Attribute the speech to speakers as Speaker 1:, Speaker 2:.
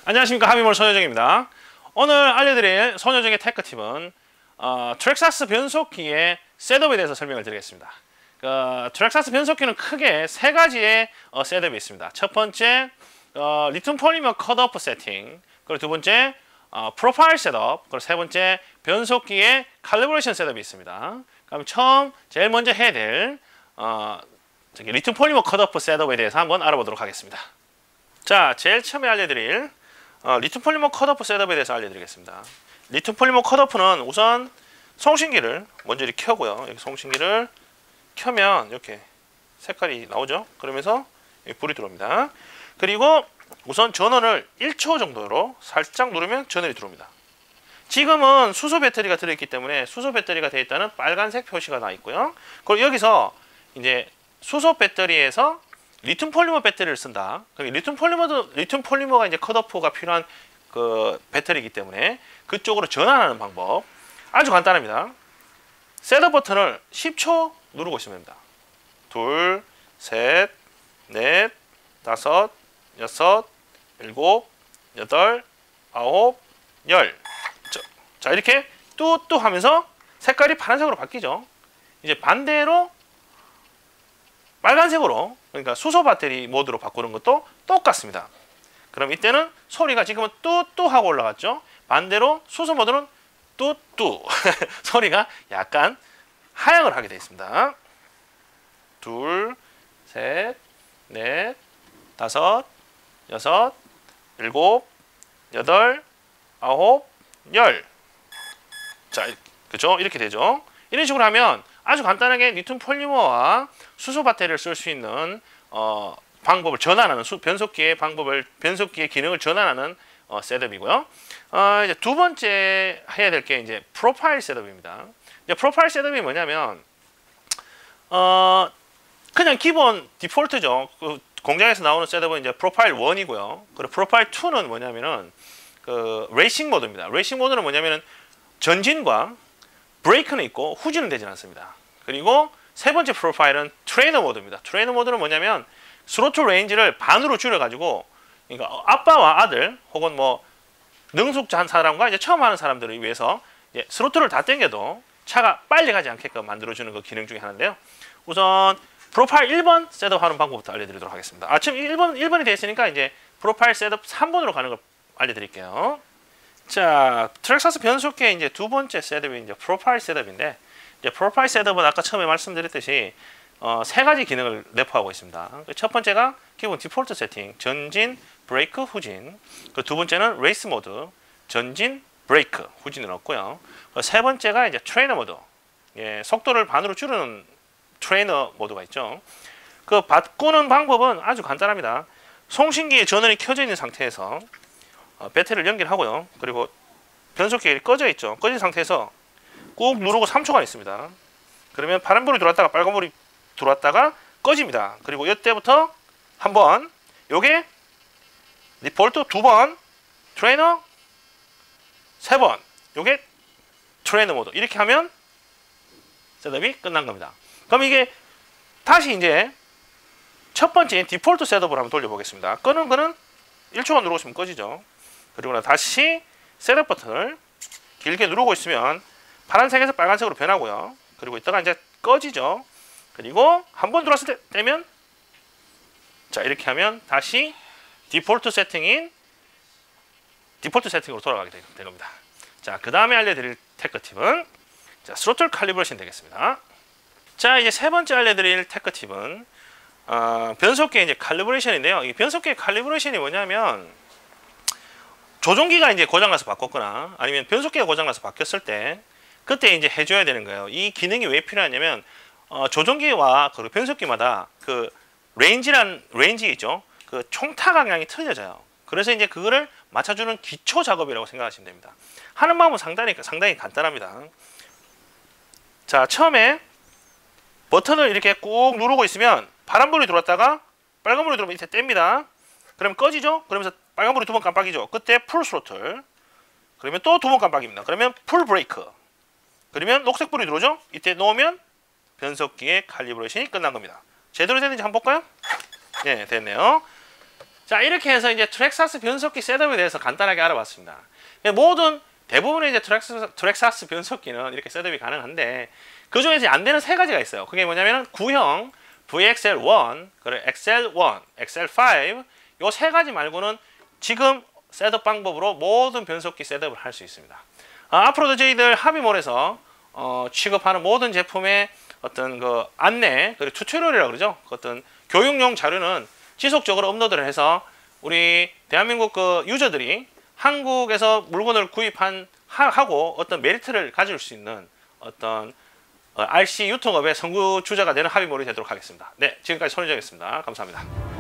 Speaker 1: 안녕하십니까, 하비몰 손여정입니다. 오늘 알려드릴 손여정의 테크 팁은 트랙사스 변속기의 셋업에 대해서 설명을 드리겠습니다. 트랙사스 변속기는 크게 세 가지의 셋업이 있습니다. 첫 번째 리튬 폴리머 컷오프 세팅, 그리고 두 번째 프로파일 셋업, 그리고 세 번째 변속기의 칼리브레이션 셋업이 있습니다. 그럼 제일 먼저 해야 될 리튬 폴리머 컷오프 셋업에 대해서 한번 알아보도록 하겠습니다. 자, 제일 처음에 알려드릴 리튬 폴리머 컷오프 셋업에 대해서 알려드리겠습니다. 리튬 폴리머 컷오프는 우선 송신기를 먼저 이렇게 켜고요. 여기 송신기를 켜면 이렇게 색깔이 나오죠. 그러면서 불이 들어옵니다. 그리고 우선 전원을 1초 정도로 살짝 누르면 전원이 들어옵니다. 지금은 수소 배터리가 들어있기 때문에 수소 배터리가 되어 있다는 빨간색 표시가 나 있고요. 그리고 여기서 이제 수소 배터리에서 리튬 폴리머 배터리를 쓴다. 리튬 폴리머가 이제 컷오프가 필요한 그 배터리이기 때문에 그쪽으로 전환하는 방법 아주 간단합니다. 셋업 버튼을 10초 누르고 있으면 됩니다. 둘, 셋, 넷, 다섯, 여섯, 일곱, 여덟, 아홉, 열. 자, 이렇게 뚜뚜 하면서 색깔이 파란색으로 바뀌죠. 이제 반대로 빨간색으로, 그러니까 수소 배터리 모드로 바꾸는 것도 똑같습니다. 그럼 이때는 소리가 지금은 뚜뚜 하고 올라갔죠. 반대로 수소 모드는 뚜뚜 소리가 약간 하향을 하게 되어 있습니다. 둘, 셋, 넷, 다섯, 여섯, 일곱, 여덟, 아홉, 열. 자, 그죠? 이렇게 되죠. 이런 식으로 하면 아주 간단하게 리튬 폴리머와 수소 배터리를 쓸 수 있는 방법을 전환하는 변속기의 기능을 전환하는 셋업이고요. 이제 두 번째 해야 될 게 이제 프로파일 셋업입니다. 이제 프로파일 셋업이 뭐냐면 그냥 기본 디폴트죠. 그 공장에서 나오는 셋업은 이제 프로파일 1이고요. 그리고 프로파일 2는 뭐냐면은 그 레이싱 모드입니다. 레이싱 모드는 뭐냐면은 전진과 브레이크는 있고 후진은 되지 않습니다. 그리고 세 번째 프로파일은 트레이너 모드입니다. 트레이너 모드는 뭐냐면 스로틀 레인지를 반으로 줄여가지고, 그러니까 아빠와 아들 혹은 뭐 능숙한 사람과 이제 처음 하는 사람들을 위해서 이제 스로틀을 다 당겨도 차가 빨리 가지 않게끔 만들어주는 그 기능 중에 하나인데요. 우선 프로파일 1번 셋업 하는 방법부터 알려드리도록 하겠습니다. 지금 1번이 되어 있으니까 이제 프로파일 셋업 3번으로 가는 걸 알려드릴게요. 자, 트랙사스 변속기의 이제 두 번째 셋업이 이제 프로파일 셋업인데, 이제 프로파일 셋업은 아까 처음에 말씀드렸듯이 세 가지 기능을 내포하고 있습니다. 첫 번째가 기본 디폴트 세팅, 전진, 브레이크, 후진. 두 번째는 레이스 모드, 전진, 브레이크, 후진을 넣었고요. 세 번째가 이제 트레이너 모드, 속도를 반으로 줄이는 트레이너 모드가 있죠. 그 바꾸는 방법은 아주 간단합니다. 송신기에 전원이 켜져 있는 상태에서 배터리를 연결하고요. 그리고 변속기가 꺼져 있죠. 꺼진 상태에서 꾹 누르고 3초간 있습니다. 그러면 파란불이 들어왔다가 빨간불이 들어왔다가 꺼집니다. 그리고 이때부터 한번 요게 디폴트 2번, 트레이너 3번, 요게 트레이너 모드, 이렇게 하면 셋업이 끝난 겁니다. 그럼 이게 다시 이제 첫 번째 디폴트 셋업을 한번 돌려보겠습니다. 끄는 거는 1초간 누르고 있으면 꺼지죠. 그리고 다시 셋업 버튼을 길게 누르고 있으면 파란색에서 빨간색으로 변하고요. 그리고 이따가 이제 꺼지죠. 그리고 한번 들어왔을 때 되면, 자, 이렇게 하면 다시 디폴트 세팅으로 돌아가게 될 겁니다. 자, 그 다음에 알려드릴 테크 팁은 스로틀 칼리브레이션 되겠습니다. 자, 이제 세 번째 알려드릴 테크 팁은 변속기의 이제 칼리브레이션인데요. 이 변속기의 칼리브레이션이 뭐냐면, 조종기가 이제 고장나서 바꿨거나 아니면 변속기가 고장나서 바뀌었을 때 그때 이제 해줘야 되는 거예요. 이 기능이 왜 필요하냐면 조종기와 그 변속기마다 그 레인지 있죠. 그 총타 방향이 틀려져요. 그래서 이제 그거를 맞춰주는 기초 작업이라고 생각하시면 됩니다. 하는 방법은 상당히 간단합니다. 자, 처음에 버튼을 이렇게 꾹 누르고 있으면 파란불이 들어왔다가 빨간불이 들어오면 이제 뗍니다. 그러면 꺼지죠. 그러면서 빨간불이 2번 깜빡이죠. 그때 풀 스로틀. 그러면 또 2번 깜빡입니다. 그러면 풀 브레이크. 그러면 녹색불이 들어오죠. 이때 놓으면 변속기의 칼리브레이션이 끝난 겁니다. 제대로 됐는지 한번 볼까요? 네, 됐네요. 자, 이렇게 해서 이제 트랙사스 변속기 셋업에 대해서 간단하게 알아봤습니다. 대부분의 이제 트랙사스 변속기는 이렇게 셋업이 가능한데, 그 중에서 안 되는 세 가지가 있어요. 그게 뭐냐면 구형, VXL1, 그리고 XL1, XL5, 요 세 가지 말고는 지금 셋업 방법으로 모든 변속기 셋업을 할 수 있습니다. 앞으로도 저희들 하비몰에서 취급하는 모든 제품의 어떤 그 안내, 그리고 튜토리얼이라고 그러죠. 그 어떤 교육용 자료는 지속적으로 업로드를 해서 우리 대한민국 그 유저들이 한국에서 물건을 하고 어떤 메리트를 가질 수 있는 어떤 RC 유통업의 선구주자가 되는 하비몰이 되도록 하겠습니다. 네, 지금까지 손희정이었습니다. 감사합니다.